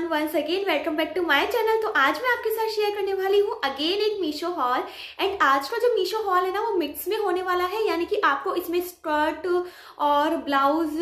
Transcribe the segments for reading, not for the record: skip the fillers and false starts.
Once again welcome back to my channel. तो आज मैं आपके साथ शेयर करने वाली हूँ अगेन एक मीशो हॉल। एंड आज का जो मीशो हॉल है ना वो मिक्स में होने वाला है, यानी कि आपको इसमें स्कर्ट और ब्लाउज,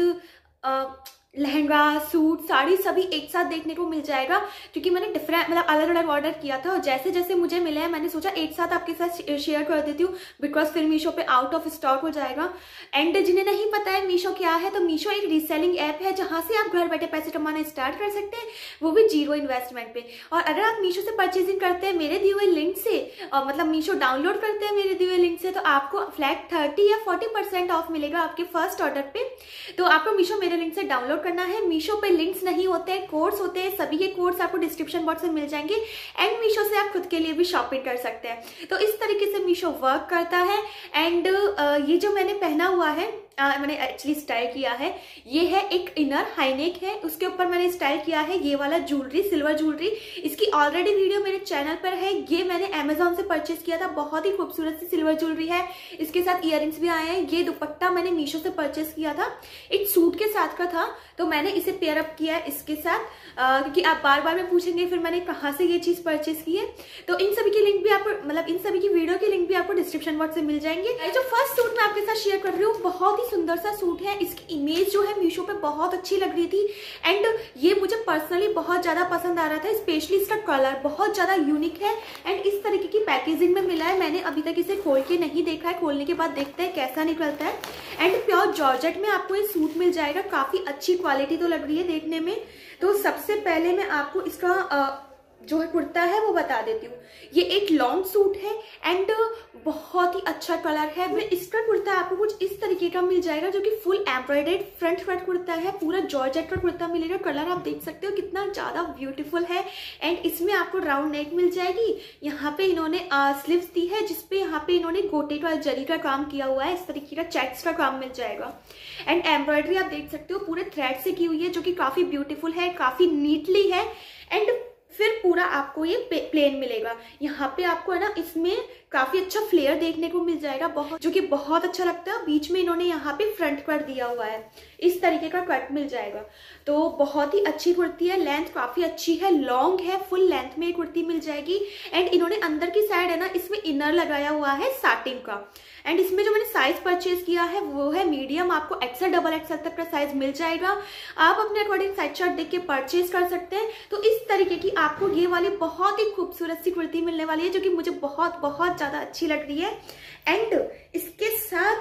लहंगा, सूट, साड़ी सभी एक साथ देखने को मिल जाएगा। क्योंकि मैंने डिफरेंट मतलब अलग अलग ऑर्डर किया था और जैसे जैसे मुझे मिले हैं मैंने सोचा एक साथ आपके साथ शेयर कर देती हूँ, बिकॉज फिर मीशो पे आउट ऑफ स्टॉक हो जाएगा। एंड जिन्हें नहीं पता है मीशो क्या है, तो मीशो एक रीसेलिंग ऐप है जहां से आप घर बैठे पैसे कमाना स्टार्ट कर सकते हैं, वो भी 0 इन्वेस्टमेंट पे। और अगर आप मीशो से परचेजिंग करते हैं मेरे दिए हुए लिंक से, मतलब मीशो डाउनलोड करते हैं मेरे दिए हुए लिंक से, तो आपको फ्लैट 30 या 40% ऑफ मिलेगा आपके फर्स्ट ऑर्डर पे। तो आपको मीशो मेरे लिंक से डाउनलोड करना है। मीशो पे लिंक्स नहीं होते हैं, कोड्स होते हैं। सभी के कोड्स आपको डिस्क्रिप्शन बॉक्स में मिल जाएंगे एंड मीशो से आप खुद के लिए भी शॉपिंग कर सकते हैं। तो इस तरीके से मीशो वर्क करता है। एंड ये जो मैंने पहना हुआ है, मैंने एक्चुअली स्टाइल किया है, ये है एक इनर हाईनेक है, उसके ऊपर मैंने स्टाइल किया है ये वाला ज्वेलरी, सिल्वर ज्वेलरी। इसकी ऑलरेडी वीडियो मेरे चैनल पर है। ये मैंने अमेजोन से परचेज किया था, बहुत ही खूबसूरत सी सिल्वर ज्वेलरी है। इसके साथ ईयरिंग्स भी आए हैं। ये दुपट्टा मैंने मीशो से परचेज किया था, एक सूट के साथ का था, तो मैंने इसे पेयर अप किया है इसके साथ, क्योंकि आप बार बार में पूछेंगे फिर मैंने कहाँ से ये चीज परचेज की है। तो इन सभी की लिंक भी आपको, मतलब इन सभी की वीडियो की लिंक भी आपको डिस्क्रिप्शन बॉक्स में मिल जाएंगे। जो फर्स्ट सूट मैं आपके साथ शेयर कर रही हूँ, बहुत ही सुंदर सा सूट है। इसकी इमेज जो है मीशो पे बहुत अच्छी लग रही थी एंड ये मुझे पर्सनली बहुत ज्यादा पसंद आ रहा था। स्पेशली इसका कलर बहुत ज्यादा यूनिक है एंड इस तरीके की पैकेजिंग में मिला है। मैंने अभी तक इसे खोल के नहीं देखा है, खोलने के बाद देखते हैं कैसा निकलता है। एंड प्योर जॉर्जेट में आपको ये सूट मिल जाएगा, काफी अच्छी क्वालिटी तो लग रही है देखने में। तो सबसे पहले मैं आपको इसका जो है कुर्ता है वो बता देती हूँ। ये एक लॉन्ग सूट है एंड बहुत ही अच्छा कलर है। मैं इसका कुर्ता आपको कुछ इस तरीके का मिल जाएगा, जो कि full embroidered front front kurta है, पूरा जॉर्जेट का कुर्ता मिलेगा। कलर आप देख सकते हो कितना ज्यादा ब्यूटीफुल है। एंड इसमें आपको राउंड नेक मिल जाएगी। यहाँ पे इन्होंने स्लीव्स दी है, जिसपे यहाँ पे इन्होंने गोटे का जरी का काम किया हुआ है, इस तरीके का चेक्स का काम मिल जाएगा। एंड एम्ब्रॉयडरी आप देख सकते हो पूरे थ्रेड से की हुई है, जो कि काफी ब्यूटीफुल है, काफी नीटली है। एंड फिर पूरा आपको ये प्लेन मिलेगा। यहाँ पे आपको है ना इसमें काफी अच्छा फ्लेयर देखने को मिल जाएगा, बहुत, जो कि बहुत अच्छा लगता है। बीच में इन्होंने यहाँ पे फ्रंट कट दिया हुआ है, इस तरीके का कट मिल जाएगा। तो बहुत ही अच्छी कुर्ती है, लेंथ काफी अच्छी है, लॉन्ग है, फुल लेंथ में ये कुर्ती मिल जाएगी। एंड इन्होंने अंदर की साइड है ना इसमें इनर लगाया हुआ है साटिन का। एंड इसमें जो मैंने साइज परचेज किया है वो है मीडियम, आपको एक्सेल डबल एक्सेल तक का साइज मिल जाएगा। आप अपने अकॉर्डिंग साइज चार्ट देख के परचेज कर सकते हैं। तो इस तरीके की आपको ये वाली बहुत ही खूबसूरत सी कुर्ती मिलने वाली है, जो कि मुझे बहुत बहुत ज्यादा अच्छी लग रही है। एंड इसके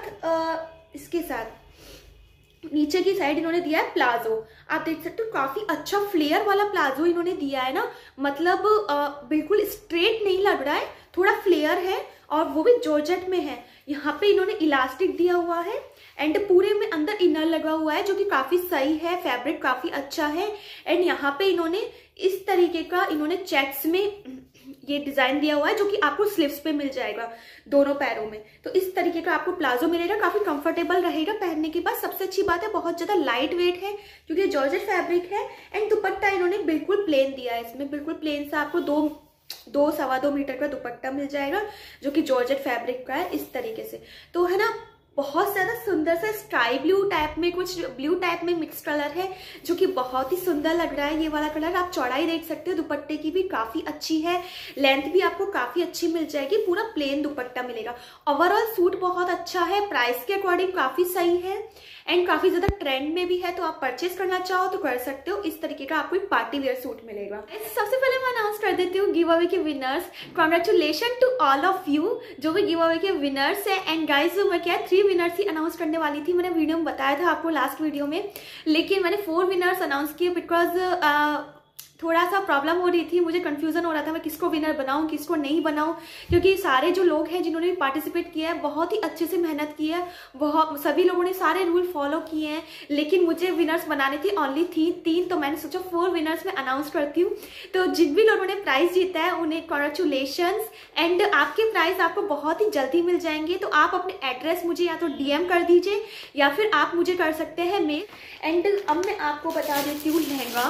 साथ नीचे की साइड इन्होंने दिया है प्लाजो। आप देख सकते हो काफी अच्छा फ्लेयर वाला प्लाजो इन्होंने दिया है ना, मतलब बिल्कुल स्ट्रेट नहीं लग रहा है, थोड़ा फ्लेयर है और वो भी जॉर्जेट में है। यहाँ पे इन्होंने इलास्टिक दिया हुआ है एंड पूरे में अंदर इनर लगा हुआ है, जो कि काफी सही है, फैब्रिक काफी अच्छा है। एंड यहाँ पे इन्होंने इस तरीके का इन्होंने चेक्स में ये डिजाइन दिया हुआ है, जो कि आपको स्लीव्स पे मिल जाएगा दोनों पैरों में। तो इस तरीके का आपको प्लाजो मिलेगा, काफी कंफर्टेबल रहेगा पहनने के बाद। सबसे अच्छी बात है बहुत ज्यादा लाइट वेट है, क्योंकि जॉर्जेट फैब्रिक है। एंड दुपट्टा इन्होंने बिल्कुल प्लेन दिया है, इसमें बिल्कुल प्लेन सा आपको 2-2.25 मीटर का दुपट्टा मिल जाएगा, जो कि जॉर्जेट फैब्रिक का है, इस तरीके से। तो है ना बहुत ज्यादा सुंदर सा स्काई ब्लू टाइप में, कुछ ब्लू टाइप में मिक्स कलर है, जो कि बहुत ही सुंदर लग रहा है ये वाला कलर। आप चौड़ाई देख सकते हो दुपट्टे की भी काफी अच्छी है, लेंथ भी आपको काफी अच्छी मिल जाएगी, पूरा प्लेन दुपट्टा मिलेगा। ओवरऑल सूट बहुत अच्छा है, प्राइस के अकॉर्डिंग काफी सही है एंड काफी ज्यादा ट्रेंड में भी है। तो आप परचेज करना चाहो तो कर सकते हो। इस तरीके का आपको एक पार्टी वेयर सूट मिलेगा। सबसे पहले मैं अनाउंस कर देती हूँ गिव अवे के winners. Congratulation to all of you जो भी गिव अवे के विनर्स है। एंड गाइज मैं क्या 3 विनर्स ही अनाउंस करने वाली थी, मैंने वीडियो में बताया था आपको लास्ट वीडियो में, लेकिन मैंने 4 विनर्स अनाउंस किए, बिकॉज थोड़ा सा प्रॉब्लम हो रही थी, मुझे कंफ्यूजन हो रहा था मैं किसको विनर बनाऊं किसको नहीं बनाऊं, क्योंकि सारे जो लोग हैं जिन्होंने पार्टिसिपेट किया है बहुत ही अच्छे से मेहनत की है, बहुत सभी लोगों ने सारे रूल फॉलो किए हैं। लेकिन मुझे विनर्स बनाने थे ओनली 3, तो मैंने सोचा 4 विनर्स में अनाउंस करती हूँ। तो जिन भी लोगों ने प्राइज जीता है उन्हें कॉन्ग्रेचुलेशंस। एंड आपके प्राइज आपको बहुत ही जल्दी मिल जाएंगे। तो आप अपने एड्रेस मुझे या तो DM कर दीजिए या फिर आप मुझे कर सकते हैं मेल। एंड अब मैं आपको बता देती हूँ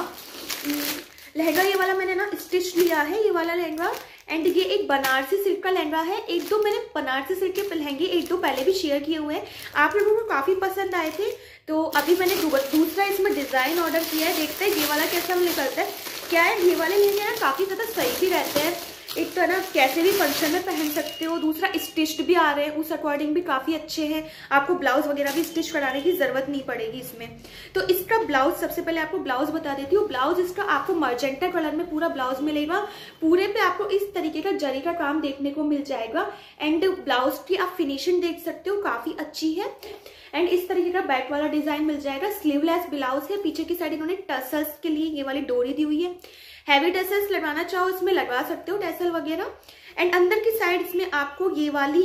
लहंगा ये वाला मैंने ना स्टिच लिया है, ये वाला लहंगा। एंड ये एक बनारसी सिल्क का लहंगा है। 1-2 मैंने बनारसी सिल्क के लहंगे 1-2 पहले भी शेयर किए हुए हैं, आप लोगों को काफी पसंद आए थे। तो अभी मैंने दूसरा इसमें डिजाइन ऑर्डर किया है, देखते हैं ये वाला कैसा निकलता है। क्या है, ये वाले लहंगे ना काफ़ी ज़्यादा सही भी रहते हैं। एक तो है ना कैसे भी फंक्शन में पहन सकते हो, दूसरा स्टिच्ड भी आ रहे हैं, उस अकॉर्डिंग भी काफ़ी अच्छे हैं। आपको ब्लाउज वगैरह भी स्टिच कराने की ज़रूरत नहीं पड़ेगी इसमें। तो इसका ब्लाउज, सबसे पहले आपको ब्लाउज बता देती हूँ। ब्लाउज इसका आपको मर्जेंटा कलर में पूरा ब्लाउज मिलेगा। पूरे पे आपको इस तरीके का जरी का काम देखने को मिल जाएगा। एंड ब्लाउज की आप फिनिशिंग देख सकते हो, काफ़ी अच्छी है। एंड इस तरीके का बैक वाला डिजाइन मिल जाएगा। स्लीवलेस ब्लाउज है। पीछे की साइड इन्होंने टसल्स के लिए ये वाली डोरी दी हुई है। हैवी टसल्स लगाना चाहो इसमें लगा सकते हो, टसल वगैरह। एंड अंदर की साइड इसमें आपको ये वाली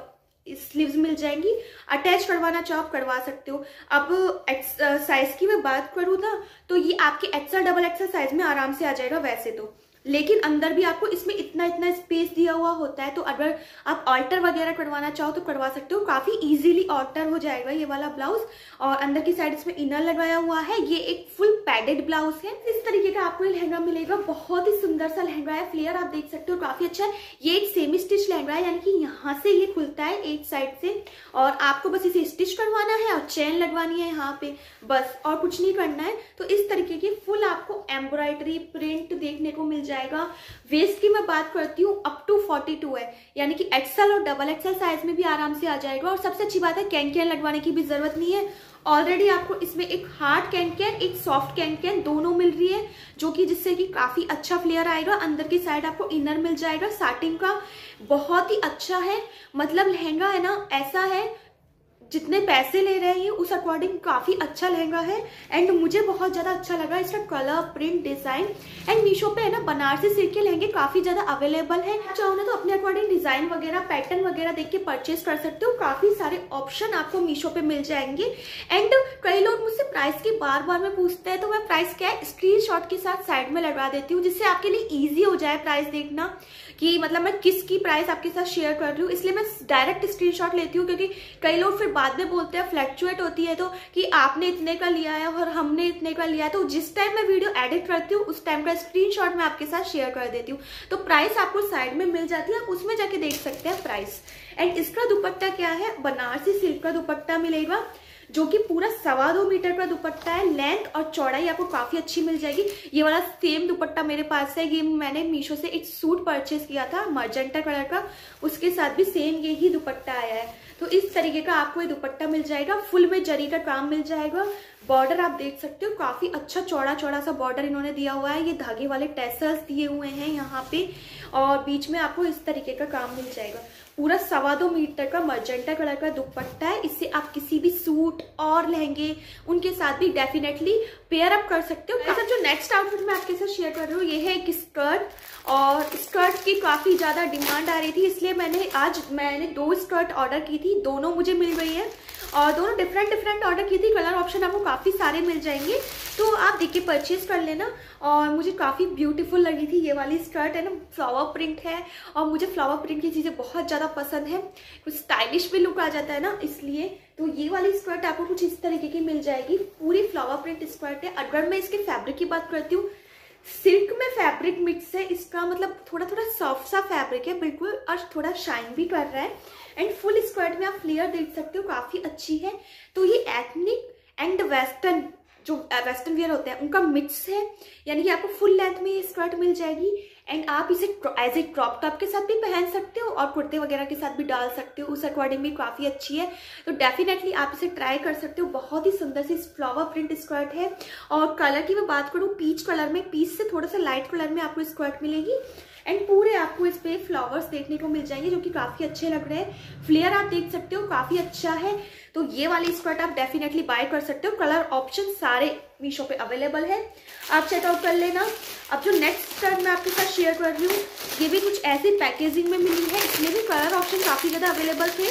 स्लीव्स मिल जाएंगी। अटैच करवाना चाहो आप करवा सकते हो। अब साइज की मैं बात करूँ ना, तो ये आपके एक्सेल डबल एक्सेल साइज में आराम से आ जाएगा वैसे तो, लेकिन अंदर भी आपको इसमें इतना इतना स्पेस दिया हुआ होता है। तो अगर आप ऑल्टर वगैरह करवाना चाहो तो करवा सकते हो, काफी इजीली ऑल्टर हो जाएगा ये वाला ब्लाउज। और अंदर की साइड इसमें इनर लगाया हुआ है। ये एक फुल पैडेड ब्लाउज है। इस तरीके का आपको ये लहंगा मिलेगा। बहुत ही सुंदर सा लहंगा है। फ्लेयर आप देख सकते हो काफी अच्छा है। ये एक सेमी स्टिच लहंगा है, यानी कि यहाँ से ये खुलता है एक साइड से, और आपको बस इसे स्टिच करवाना है और चेन लगवानी है यहाँ पे, बस और कुछ नहीं करना है। तो इस तरीके की फुल आपको एम्ब्रॉयडरी प्रिंट देखने को मिल जाएगा। वेस्ट की मैं बात करती हूँ, अप टू 42 है, यानी कि एक्सेल और डबल एक्सेल साइज में भी आराम से आ जाएगा। और सबसे अच्छी बात है, कैन लगवाने की भी जरूरत नहीं है। ऑलरेडी आपको इसमें एक हार्ड कैन एक सॉफ्ट कैन दोनों मिल रही है, जो कि जिससे कि काफी अच्छा फ्लेयर आएगा। अंदर की साइड आपको इनर मिल जाएगा साटिन का, बहुत ही अच्छा है। मतलब लहंगा है ना, ऐसा है जितने पैसे ले रहे हैं उस अकॉर्डिंग काफी अच्छा लहंगा है। एंड मुझे बहुत ज्यादा अच्छा लगा इसका colour, print, design. And Meesho पे है ना बनारसी सिल्क के लहंगे काफी ज्यादा अवेलेबल है। चाहो ना तो अपने अकॉर्डिंग डिजाइन वगैरह, पैटर्न वगैरह देख के परचेज कर सकते हो। काफी सारे ऑप्शन आपको मीशो पे मिल जाएंगे। एंड कई लोग मुझसे प्राइस की बार बार में पूछते हैं, तो मैं प्राइस क्या है स्क्रीनशॉट के साथ साइड में लगा देती हूँ, जिससे आपके लिए ईजी हो जाए प्राइस देखना कि मतलब मैं किसकी प्राइस आपके साथ शेयर कर रही हूँ। इसलिए मैं डायरेक्ट स्क्रीनशॉट लेती हूँ, क्योंकि कई लोग फिर बाद में बोलते हैं, फ्लैक्चुएट होती है तो कि आपने इतने का लिया है और हमने इतने का लिया है। तो जिस टाइम मैं वीडियो एडिट करती हूँ उस टाइम का स्क्रीनशॉट मैं आपके साथ शेयर कर देती हूँ। तो प्राइस आपको साइड में मिल जाती है, आप उसमें जाके देख सकते हैं प्राइस। एंड इसका दुपट्टा क्या है, बनारसी सिल्क का दुपट्टा मिलेगा, जो कि पूरा 2.25 मीटर का दुपट्टा है। लेंथ और चौड़ाई आपको काफी अच्छी मिल जाएगी। ये वाला सेम दुपट्टा मेरे पास है। ये मैंने मीशो से एक सूट परचेज किया था मर्जेंटा कलर का, उसके साथ भी सेम ये ही दुपट्टा आया है। तो इस तरीके का आपको ये दुपट्टा मिल जाएगा। फुल में जरी का काम मिल जाएगा। बॉर्डर आप देख सकते हो, काफी अच्छा चौड़ा चौड़ा सा बॉर्डर इन्होंने दिया हुआ है। ये धागे वाले टैसल्स दिए हुए हैं यहाँ पे, और बीच में आपको इस तरीके का काम मिल जाएगा। पूरा 2.25 मीटर का मर्जेंटा कलर का दुपट्टा है। इससे आप किसी भी सूट और लहंगे उनके साथ भी डेफिनेटली पेयर अप कर सकते हो। ऐसा जो नेक्स्ट आउटफिट मैं आपके साथ शेयर कर रही हूँ, ये है एक स्कर्ट। और स्कर्ट की काफी ज्यादा डिमांड आ रही थी, इसलिए मैंने 2 स्कर्ट ऑर्डर की थी। दोनों मुझे मिल गई है, और दोनों डिफरेंट ऑर्डर की थी। कलर ऑप्शन आपको काफी सारे मिल जाएंगे, तो आप देख के परचेज कर लेना। और मुझे काफी ब्यूटीफुल लगी थी ये वाली स्कर्ट, है ना, फ्लावर प्रिंट है, और मुझे फ्लावर प्रिंट की चीजें बहुत ज्यादा पसंद है। कुछ स्टाइलिश भी लुक आ जाता है ना, इसलिए तो ये वाली स्कर्ट आपको कुछ इस तरीके की मिल जाएगी। पूरी फ्लावर प्रिंट स्कर्ट है। अगर मैं इसके फैब्रिक की बात करती हूँ, सिल्क में फैब्रिक मिक्स है इसका, मतलब थोड़ा थोड़ा सॉफ्ट सा फैब्रिक है बिल्कुल, और थोड़ा शाइन भी कर रहा है। एंड फुल स्कर्ट में आप फ्लेयर देख सकते हो, काफी अच्छी है। तो ये एथनिक एंड वेस्टर्न, जो वेस्टर्न वियर होते हैं उनका मिक्स है, यानी कि आपको फुल लेंथ में ये स्कर्ट मिल जाएगी। एंड आप इसे एज ए क्रॉप टॉप के साथ भी पहन सकते हो, और कुर्ते वगैरह के साथ भी डाल सकते हो, उस अकॉर्डिंग भी काफी अच्छी है। तो डेफिनेटली आप इसे ट्राई कर सकते हो। बहुत ही सुंदर सी फ्लावर प्रिंट स्कर्ट है। और कलर की मैं बात करूँ, पीच कलर में, पीच से थोड़ा सा लाइट कलर में आपको स्कर्ट मिलेगी। एंड पूरे आपको इस पे फ्लावर्स देखने को मिल जाएंगे, जो कि काफी अच्छे लग रहे हैं। फ्लेयर आप देख सकते हो, काफी अच्छा है। तो ये वाली स्कर्ट आप डेफिनेटली बाय कर सकते हो। कलर ऑप्शन सारे मीशो पे अवेलेबल है, आप चेकआउट कर लेना। अब जो नेक्स्ट स्कर्ट मैं आपके साथ शेयर कर रही हूँ, ये भी कुछ ऐसी पैकेजिंग में मिली है। इसमें भी कलर ऑप्शन काफी ज्यादा अवेलेबल थे,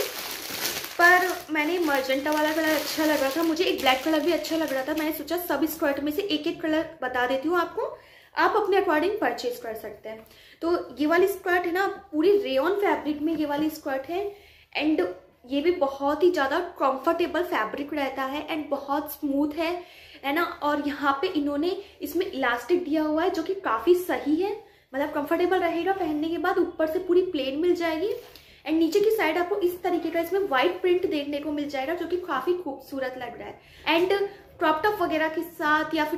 पर मैंने मर्जेंटा वाला कलर अच्छा लग रहा था, मुझे एक ब्लैक कलर भी अच्छा लग रहा था। मैंने सोचा सब स्कर्ट में से एक एक कलर बता देती हूँ आपको, आप अपने अकॉर्डिंग परचेज कर सकते हैं। तो ये वाली स्कर्ट है ना, पूरी रेयन फैब्रिक में ये वाली स्कर्ट है। एंड ये भी बहुत ही ज़्यादा कंफर्टेबल फैब्रिक रहता है, एंड बहुत स्मूथ है ना। और यहाँ पे इन्होंने इसमें इलास्टिक दिया हुआ है, जो कि काफ़ी सही है, मतलब कंफर्टेबल रहेगा पहनने के बाद। ऊपर से पूरी प्लेन मिल जाएगी। एंड नीचे की साइड आपको इस तरीके का इसमें व्हाइट प्रिंट देखने को मिल जाएगा, जो कि काफ़ी खूबसूरत लग रहा है। एंड क्रॉप टॉप वगैरह के साथ, या फिर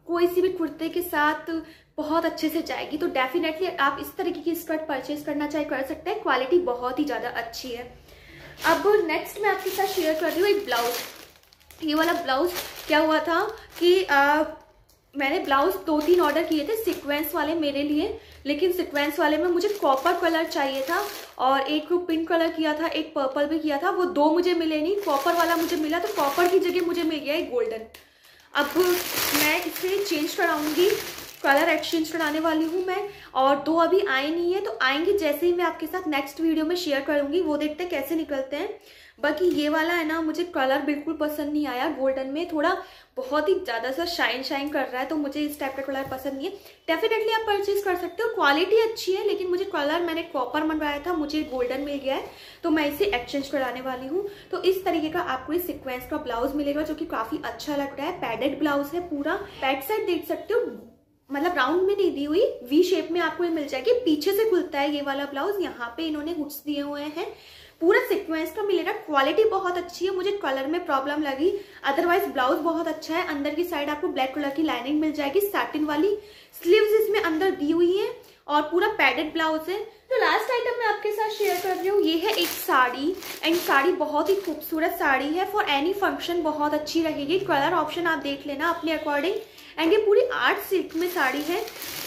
कोई सी भी कुर्ते के साथ बहुत अच्छे से जाएगी। तो डेफिनेटली आप इस तरीके की स्कर्ट परचेज करना चाहे कर सकते हैं, क्वालिटी बहुत ही ज़्यादा अच्छी है। अब नेक्स्ट मैं आपके साथ शेयर कर रही हूँ एक ब्लाउज। ये वाला ब्लाउज क्या हुआ था कि मैंने ब्लाउज 2-3 ऑर्डर किए थे सीक्वेंस वाले मेरे लिए, लेकिन सीक्वेंस वाले में मुझे कॉपर कलर चाहिए था और एक पिंक कलर किया था, एक पर्पल भी किया था। वो 2 मुझे मिले नहीं, कॉपर वाला मुझे मिला, तो कॉपर की जगह मुझे मिल गया एक गोल्डन। अब मैं इसे चेंज कराऊंगी, कलर एक्सचेंज कराने वाली हूँ मैं, और 2 अभी आए नहीं है, तो आएंगे जैसे ही मैं आपके साथ नेक्स्ट वीडियो में शेयर करूंगी, वो देखते हैं कैसे निकलते हैं। बाकी ये वाला है ना, मुझे कलर बिल्कुल पसंद नहीं आया, गोल्डन में थोड़ा बहुत ही ज़्यादा सा शाइन कर रहा है, तो मुझे इस टाइप का कलर पसंद नहीं है। डेफिनेटली आप परचेज कर सकते हो, क्वालिटी अच्छी है, लेकिन मुझे कलर मैंने कॉपर मंगवाया था, मुझे गोल्डन मिल गया है, तो मैं इसे एक्सचेंज कराने वाली हूँ। तो इस तरीके का आपको इस सीक्वेंस का ब्लाउज मिलेगा, जो कि काफ़ी अच्छा लग रहा है। पैडेड ब्लाउज है पूरा, बैक साइड देख सकते हो, मतलब राउंड में नहीं दी हुई, वी शेप में आपको ये मिल जाएगी। पीछे से खुलता है ये वाला ब्लाउज, यहाँ पे इन्होंने हुक्स दिए हुए हैं, पूरा सीक्वेंस का मिलेगा। क्वालिटी बहुत अच्छी है, मुझे कलर में प्रॉब्लम लगी, अदरवाइज ब्लाउज बहुत अच्छा है। अंदर की साइड आपको ब्लैक कलर की लाइनिंग मिल जाएगी, सैटिन वाली स्लीव्स इसमें अंदर दी हुई है और पूरा पैडेड ब्लाउज है। तो लास्ट आइटम मैं आपके साथ शेयर कर रही हूँ, ये है एक साड़ी, एंड साड़ी बहुत ही खूबसूरत साड़ी है, फॉर एनी फंक्शन बहुत अच्छी रहेगी। कलर ऑप्शन आप देख लेना अपने अकॉर्डिंग, एंड ये पूरी आर्ट सिल्क में साड़ी है।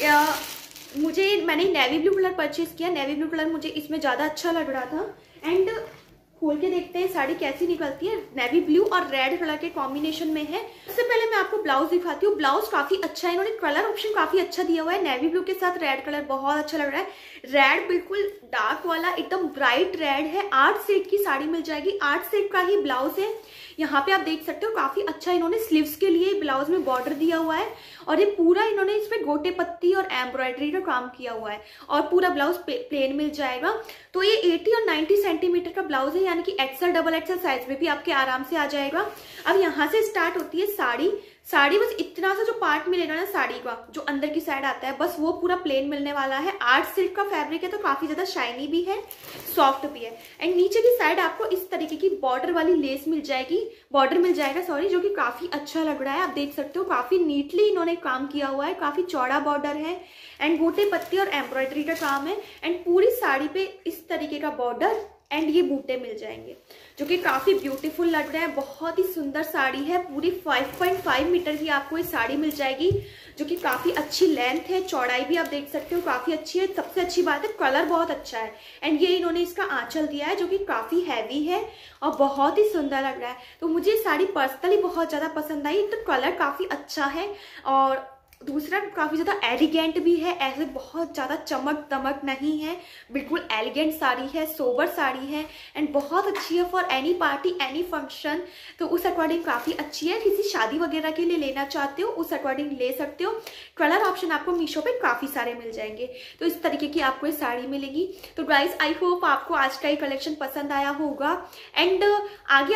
मैंने नेवी ब्लू कलर परचेज किया, नेवी ब्लू कलर मुझे इसमें ज़्यादा अच्छा लग रहा था। एंड खोल के देखते हैं साड़ी कैसी निकलती है। नेवी ब्लू और रेड कलर के कॉम्बिनेशन में है। सबसे पहले मैं आपको ब्लाउज दिखाती हूँ। ब्लाउज काफी अच्छा है, इन्होंने कलर ऑप्शन काफी अच्छा दिया हुआ है। नेवी ब्लू के साथ रेड कलर बहुत अच्छा लग रहा है। रेड बिल्कुल डार्क वाला, एकदम ब्राइट रेड है। 8 सेट की साड़ी मिल जाएगी, 8 सेट का ही ब्लाउज है। यहाँ पे आप देख सकते हो काफी अच्छा इन्होंने स्लीव्स के लिए ब्लाउज में बॉर्डर दिया हुआ है, और ये पूरा इन्होंने इसमें गोटे पत्ती और एम्ब्रॉयडरी का काम किया हुआ है, और पूरा ब्लाउज प्लेन मिल जाएगा। तो ये 80 और 90 सेंटीमीटर का ब्लाउज है, यानी कि एक्सेल डबल एक्सेल साइज में भी आपके आराम से आ जाएगा। अब यहाँ से स्टार्ट होती है साड़ी। साड़ी बस इतना सा जो पार्ट मिलेगा ना साड़ी का, जो अंदर की साइड आता है, बस वो पूरा प्लेन मिलने वाला है। आर्ट सिल्क का फैब्रिक है, तो काफी ज्यादा शाइनी भी है, सॉफ्ट भी है। एंड नीचे की साइड आपको इस तरीके की बॉर्डर वाली लेस मिल जाएगी, बॉर्डर मिल जाएगा सॉरी, जो कि काफी अच्छा लग रहा है। आप देख सकते हो काफी नीटली इन्होंने काम किया हुआ है, काफी चौड़ा बॉर्डर है, एंड गोटे पत्ती और एम्ब्रॉयडरी का काम है। एंड पूरी साड़ी पे इस तरीके का बॉर्डर एंड ये बूटे मिल जाएंगे, जो कि काफी ब्यूटीफुल लग रहा है। बहुत ही सुंदर साड़ी है, पूरी 5.5 मीटर की आपको ये साड़ी मिल जाएगी, जो कि काफी अच्छी लेंथ है। चौड़ाई भी आप देख सकते हो काफी अच्छी है। सबसे अच्छी बात है कलर बहुत अच्छा है। एंड ये इन्होंने इसका आंचल दिया है, जो कि काफी हैवी है और बहुत ही सुंदर लग रहा है। तो मुझे ये साड़ी पर्सनली बहुत ज्यादा पसंद आई। तो कलर काफी अच्छा है, और दूसरा काफी ज्यादा एलिगेंट भी है। ऐसे बहुत ज्यादा चमक दमक नहीं है, बिल्कुल एलिगेंट साड़ी है, सोबर साड़ी है, एंड बहुत अच्छी है for any party any function. तो उस अकॉर्डिंग काफी अच्छी है। किसी शादी वगैरह के लिए लेना चाहते हो उस अकॉर्डिंग ले सकते हो। कलर ऑप्शन आपको मीशो पे काफी सारे मिल जाएंगे। तो इस तरीके की आपको ये साड़ी मिलेगी। तो गाइस आई होप आपको आज का ये कलेक्शन पसंद आया होगा। एंड आगे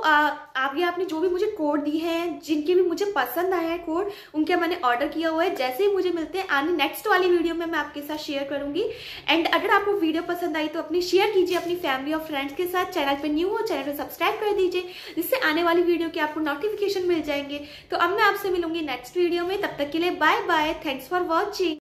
आपने जो भी मुझे कोड दिए हैं, जिनके भी मुझे पसंद आया है कोड, उनके मैंने ऑर्डर किया हुआ है। जैसे ही मुझे मिलते हैं आने नेक्स्ट वाली वीडियो में मैं आपके साथ शेयर करूंगी। एंड अगर आपको वीडियो पसंद आई तो अपनी शेयर कीजिए अपनी फैमिली और फ्रेंड्स के साथ। चैनल पे न्यू हो चैनल को सब्सक्राइब कर दीजिए, जिससे आने वाली वीडियो के आपको नोटिफिकेशन मिल जाएंगे। तो अब मैं आपसे मिलूंगी नेक्स्ट वीडियो में, तब तक के लिए bye bye, thanks for watching.